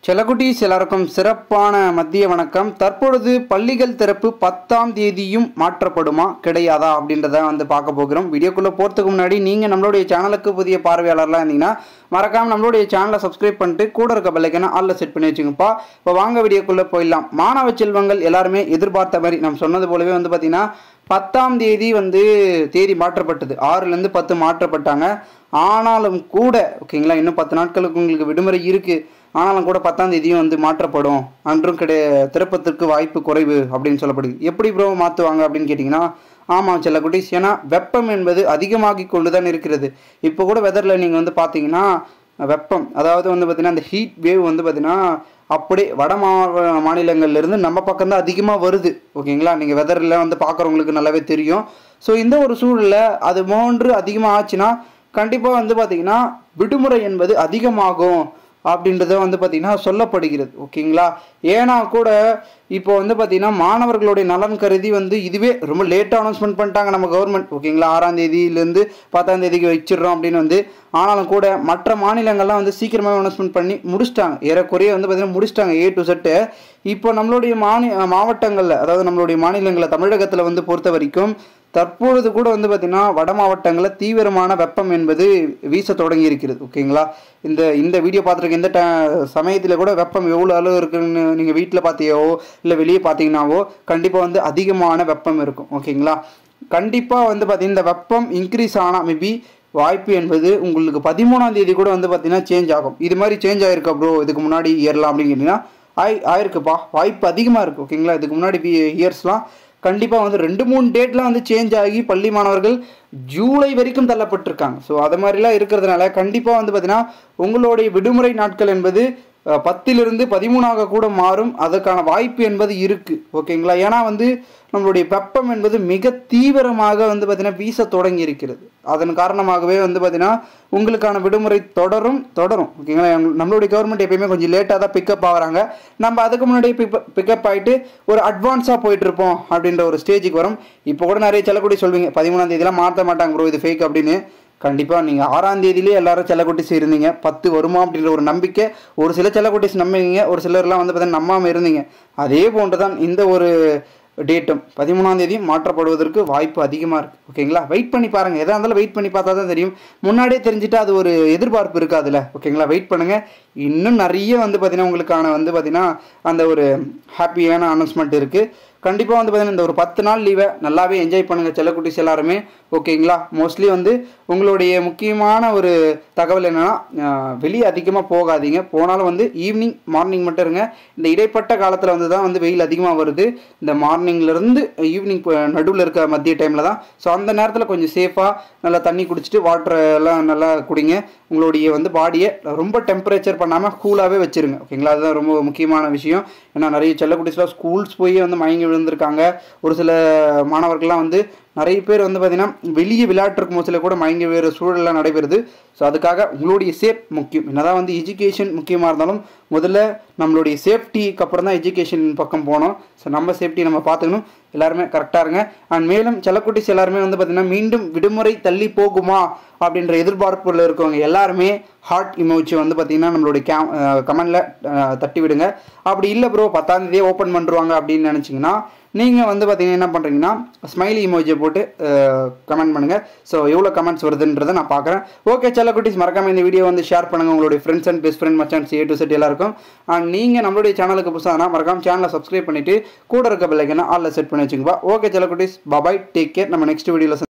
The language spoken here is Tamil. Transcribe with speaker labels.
Speaker 1: செல்லக்குட்டீஸ் எல்லாருக்கும் சிறப்பான மதிய வணக்கம். தற்பொழுது பள்ளிகள் திறப்பு 10ஆம் தேதியும் மாற்றப்படுமா கிடையாதா அப்படின்றத பார்க்க போகிறோம். வீடியோக்குள்ளே போகிறதுக்கு முன்னாடி நீங்கள் நம்மளுடைய சேனலுக்கு புதிய பார்வையாளர்லாம் இருந்தீங்கன்னா மறக்காமல் நம்மளுடைய சேனலை சப்ஸ்கிரைப் பண்ணிட்டு கூட இருக்க பெல் ஐகானை ஆல்ல செட் பண்ணி வச்சுங்கப்பா. இப்போ வாங்க வீடியோக்குள்ளே போயிடலாம். மாணவ செல்வங்கள் எல்லாருமே எதிர்பார்த்த மாதிரி நம்ம சொன்னது போலவே பார்த்தீங்கன்னா 10ஆம் தேதி தேதி மாற்றப்பட்டது. 6லேருந்து 10 மாற்றப்பட்டாங்க. ஆனாலும் கூட ஓகேங்களா, இன்னும் 10 நாட்களுக்கு உங்களுக்கு விடுமுறை இருக்குது. ஆனாலும் கூட 10ஆம் தேதியும் மாற்றப்படும், அன்றும் திறப்பதற்கு வாய்ப்பு குறைவு அப்படின்னு சொல்லப்படுது. எப்படி ப்ரோ மாற்றுவாங்க அப்படின்னு கேட்டிங்கன்னா, ஆமாம் செல்லக்குட்டீஸ், ஏன்னா வெப்பம் என்பது அதிகமாகி கொண்டு தான் இருக்கிறது. இப்போ கூட வெதரில் நீங்கள் பார்த்தீங்கன்னா வெப்பம், அதாவது பார்த்தீங்கன்னா அந்த ஹீட் வேவ் பார்த்தீங்கன்னா அப்படியே வட மாநிலங்கள்லேருந்து நம்ம பக்கம் தான் அதிகமாக வருது. ஓகேங்களா, நீங்கள் வெதரில் பார்க்குறவங்களுக்கு நல்லாவே தெரியும். ஸோ இந்த ஒரு சூழலில் அது போன்று அதிகமாக ஆச்சுன்னா கண்டிப்பாக பார்த்தீங்கன்னா விடுமுறை என்பது அதிகமாகும் அப்படின்றத பார்த்தீங்கன்னா சொல்லப்படுகிறது. ஓகேங்களா, ஏன்னா கூட இப்போ பார்த்தீங்கன்னா மாணவர்களுடைய நலன் கருதி இதுவே ரொம்ப லேட்டாக அனௌன்ஸ்மெண்ட் பண்ணிட்டாங்க நம்ம கவர்மெண்ட். ஓகேங்களா, 6ஆம் தேதியிலேருந்து 10ஆம் தேதிக்கு வச்சிடறோம் அப்படின்னு ஆனாலும் கூட மற்ற மாநிலங்கள்லாம் சீக்கிரமாக அனௌன்ஸ்மெண்ட் பண்ணி முடிச்சிட்டாங்க. ஏறக்குறைய பார்த்தீங்கன்னா முடிச்சிட்டாங்க A to Z. இப்போ நம்மளுடைய மாவட்டங்களில், அதாவது நம்மளுடைய மாநிலங்களில் தமிழகத்தில் பொறுத்த வரைக்கும் தற்பொழுது கூட பார்த்தீங்கன்னா வட மாவட்டங்களில் தீவிரமான வெப்பம் என்பது வீச தொடங்கி இருக்கிறது. ஓகேங்களா, இந்த வீடியோ பார்த்துருக்க இந்த சமயத்தில் கூட வெப்பம் எவ்வளோ அளவு இருக்குன்னு நீங்கள் வீட்டில் பார்த்தியோ இல்லை வெளியே பார்த்தீங்கன்னாவோ கண்டிப்பாக அதிகமான வெப்பம் இருக்கும். ஓகேங்களா, கண்டிப்பாக பார்த்தீங்கன்னா இந்த வெப்பம் இன்க்ரீஸ் ஆனால் மேபி வாய்ப்பு என்பது உங்களுக்கு 13ஆம் தேதி கூட பார்த்தீங்கன்னா சேஞ்ச் ஆகும். இது மாதிரி சேஞ்ச் ஆகிருக்கா ப்ரோ இதுக்கு முன்னாடி இயர்லாம் அப்படின்னு கேட்டிங்கன்னா ஆயிருக்குப்பா, வாய்ப்பு அதிகமாக இருக்குது. ஓகேங்களா, இதுக்கு முன்னாடி இயர்ஸ்லாம் கண்டிப்பாக 2-3 டேட்லாம் சேஞ்ச் ஆகி பள்ளி மாணவர்கள் ஜூலை வரைக்கும் தள்ளப்பட்டிருக்காங்க. ஸோ அது மாதிரிலாம் இருக்கிறதுனால கண்டிப்பாக பார்த்தீங்கன்னா உங்களுடைய விடுமுறை நாட்கள் என்பது 10லிருந்து 13ஆக கூட மாறும். அதற்கான வாய்ப்பு என்பது இருக்குது. ஓகேங்களா, ஏன்னா நம்மளுடைய வெப்பம் என்பது மிக தீவிரமாக பார்த்தீங்கன்னா வீச தொடங்கி இருக்கிறது. அதன் காரணமாகவே பார்த்தீங்கன்னா உங்களுக்கான விடுமுறை தொடரும். ஓகேங்களா, நம்மளுடைய கவர்மெண்ட் எப்பயுமே கொஞ்சம் லேட்டாக தான் பிக்கப் ஆகிறாங்க. நம்ம அதுக்கு முன்னாடியே பிக்கப் ஆகிட்டு ஒரு அட்வான்ஸாக போயிட்டுருப்போம் அப்படின்ற ஒரு ஸ்டேஜுக்கு வரும். இப்போ கூட நிறைய செல்லக்குட்டி சொல்வீங்க 13ஆம் தேதியெலாம் மாற்ற மாட்டாங்க ப்ரோ, இது ஃபேக் அப்படின்னு. கண்டிப்பாக நீங்கள் 6ஆம் தேதியிலே எல்லாரும் செல்லக்குட்டிஸ் இருந்தீங்க. 10 வருமா அப்படின்ற ஒரு நம்பிக்கை ஒரு சில செல்லக்குட்டிஸ் நம்பிங்க, ஒரு சிலர்லாம் பார்த்தீங்கன்னா நம்பாமல் இருந்தீங்க. அதே போன்று தான் இந்த ஒரு டேட்டும் 13ஆம் தேதி மாற்றப்படுவதற்கு வாய்ப்பு அதிகமாக இருக்குது. ஓகேங்களா, வெயிட் பண்ணி பாருங்கள். எதாக இருந்தாலும் வெயிட் பண்ணி பார்த்தா தான் தெரியும். முன்னாடியே தெரிஞ்சுட்டு அது ஒரு எதிர்பார்ப்பு இருக்காதுல்ல. ஓகேங்களா, வெயிட் பண்ணுங்கள். இன்னும் நிறைய பார்த்தீங்கன்னா உங்களுக்கான பார்த்தீங்கன்னா அந்த ஒரு ஹாப்பியான அனௌன்ஸ்மெண்ட் இருக்குது. கண்டிப்பாக பார்த்தீங்கன்னா இந்த ஒரு 10 நாள் லீவை நல்லாவே என்ஜாய் பண்ணுங்கள் செல்லக்குட்டிஸ் எல்லாருமே. ஓகேங்களா, மோஸ்ட்லி உங்களுடைய முக்கியமான ஒரு தகவல் என்னென்னா வெளியே அதிகமாக போகாதீங்க. போனாலும் ஈவினிங் மார்னிங் மட்டும் இருங்க. இந்த இடைப்பட்ட காலத்தில் தான் வெயில் அதிகமாக வருது. இந்த மார்னிங்லேருந்து ஈவினிங் நடுவில் இருக்க மதிய டைமில் தான். ஸோ அந்த நேரத்தில் கொஞ்சம் சேஃபாக நல்லா தண்ணி குடிச்சிட்டு வாட்டர் எல்லாம் நல்லா குடிங்க. உங்களுடைய பாடியை ரொம்ப டெம்பரேச்சர் பண்ணாமல் கூலாகவே வச்சுருங்க. ஓகேங்களா, அதுதான் ரொம்ப முக்கியமான விஷயம். ஏன்னா நிறைய செல்லக்குட்டிஸ்லாம் ஸ்கூல்ஸ் போய் மயங்கி விழுந்திருக்காங்க. ஒரு சில மாணவர்கள்லாம் நிறைய பேர் பார்த்தீங்கன்னா வெளியே விளையாட்டுருக்கும் போது சில கூட மயங்கி வேறு சூழலாம் நடைபெறுது. ஸோ அதுக்காக உங்களுடைய சேஃப் முக்கியம். என்னதான் எஜுகேஷன் முக்கியமாக இருந்தாலும் முதல்ல நம்மளுடைய சேஃப்டிக்கு அப்புறம் தான் எஜுகேஷன் பக்கம் போகணும். ஸோ நம்ம சேஃப்டி நம்ம பார்த்துக்கணும். எல்லாருமே கரெக்டாக இருங்க. அண்ட் மேலும் செல்லக்குட்டிஸ் எல்லாருமே பார்த்தீங்கன்னா மீண்டும் விடுமுறை தள்ளி போகுமா அப்படின்ற எதிர்பார்ப்பில் இருக்கவங்க எல்லாருமே ஹார்ட் இமோஜி பார்த்தீங்கன்னா நம்மளுடைய கமெண்டில் தட்டி விடுங்க. அப்படி இல்லை ப்ரோ 10ஆம் தேதியே ஓப்பன் பண்ணுருவாங்க அப்படின்னு நினச்சிங்கன்னா நீங்கள் பார்த்தீங்கன்னா என்ன பண்ணுறீங்கன்னா ஸ்மைலி இமோஜியை போட்டு கமெண்ட் பண்ணுங்கள். ஸோ எவ்வளோ கமெண்ட்ஸ் வருதுன்றதை நான் பார்க்குறேன். ஓகே செல்லக்குட்டீஸ், மறக்காமல் இந்த வீடியோ ஷேர் பண்ணுங்கள் உங்களுடைய ஃப்ரெண்ட்ஸ் அண்ட் பெஸ்ட் ஃப்ரெண்ட் மச்சான்ஸ் A to Z எல்லாருக்கும். அண்ட் நீங்கள் நம்மளுடைய சேனலுக்கு புதுசாக மறக்காமல் சேனலை சப்ஸ்கிரைப் பண்ணிவிட்டு கூட இருக்க பெல் ஐகானை ஆல்ல செட் பண்ணி வச்சுங்கப்பா. ஓகே செல்லக்குட்டீஸ், பாய், டேக் கேர். நம்ம நெக்ஸ்ட் வீடியோவில்